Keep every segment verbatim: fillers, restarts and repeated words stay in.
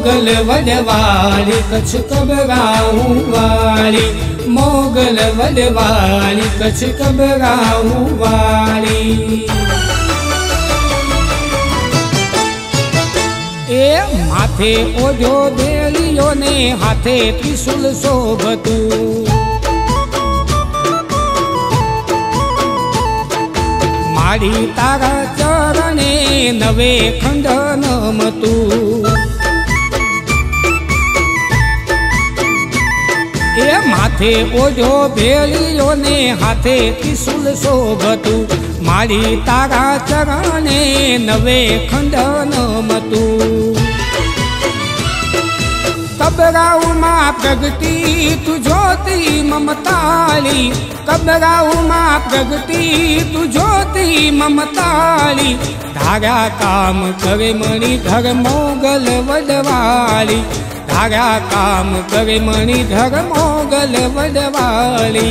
मोगल वडवाली कच्छ कबराऊं वाली, मोगल वडवाली कच्छ कबराऊं वाली। ए माथे ओझो बेलियो ने हाथे त्रिशूल शोभतु, मारी तारा चरणे नवे खंडन मतु। ए माथे ओझो बेलियो ने हाथे त्रिशूल शोभतु, मारी तारा चरणे नवे खंडन मतु। कबराऊ मां प्रगति तु ज्योति ममताली, कबराऊ मां प्रगति तु ज्योति ममताली। धारा काम करे मणिधर मोगल वडवाली, धारा काम करे मणिधर मोगल वडवाली।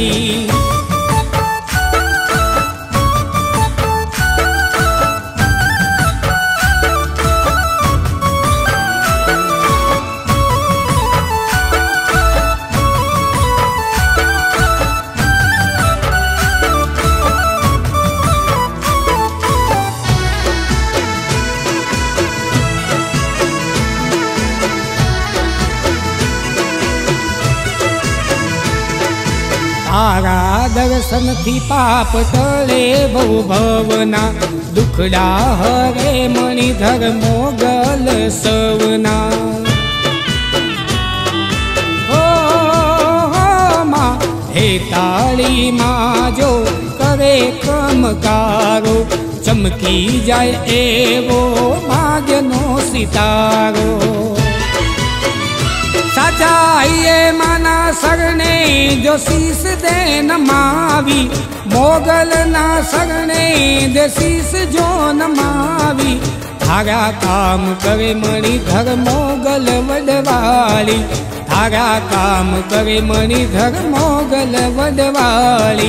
तारा दर्शन थी पाप टले बहु भवना, दुखड़ा हरे मणिधर मोगल सवना। हो हो मां हे ताली मां जो करे कमकारो, चमकी जाए एवो भाग्यनो सितारो। साचाइए माना सरने जो शीस दे नमावी, मोगल ना सरने दे शीस जो नमावी। धारा काम करे मणिधर मोगल वडवाली, धारा काम करे मणिधर मोगल वडवाली।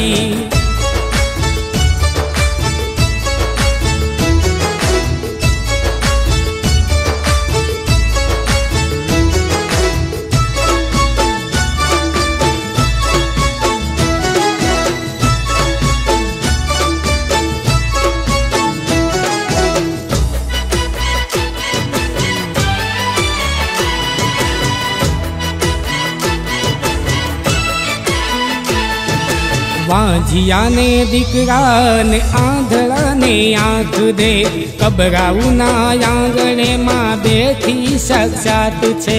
वांझिया ने दीकरा ने आंधळा ने आंख दे, कबराऊ ना आंगणे मां बेठी साक्षात छे।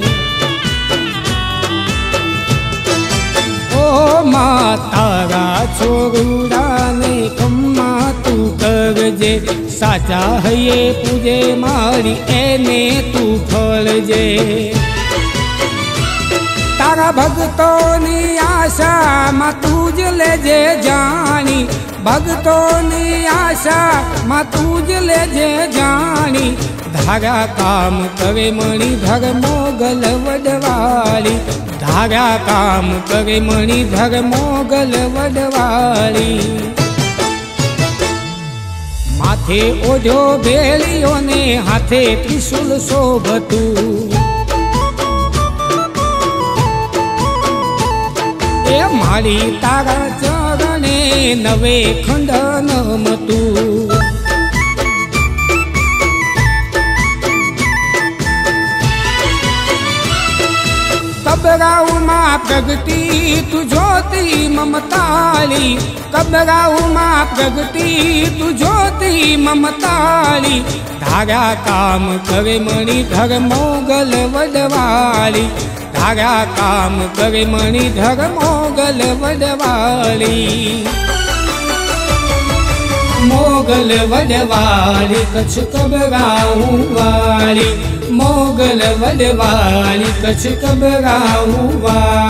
ओ मां तारा छोरुड़ा ने खम्मा तू करजे, साचा हये पूजे मारी एने तू फळजे। तारा भगतों नी आशा मां तूज लेजे जानी, भगतों नी आशा मां तूज लेजे जानी। धारा काम करे मणिधर मोगल वडवाली, धारा काम करे मणिधर मोगल वडवाली। माथे ओझो बेलियो ने हाथे त्रिशूल शोभतु, मारी तारा चरणे नवे खंडन मतु। कबराऊ मां प्रगति तु ज्योति ममताली, कबराऊ मां प्रगति तु ज्योति ममताली। धारा काम करे मणिधर मोगल वडवाली, धारा काम करे मणिधर मोगल वडवाली। मोगल वडवाली कच्छ कबराऊं वाली, मोगल वडवाली कच्छ कबराऊं वाली।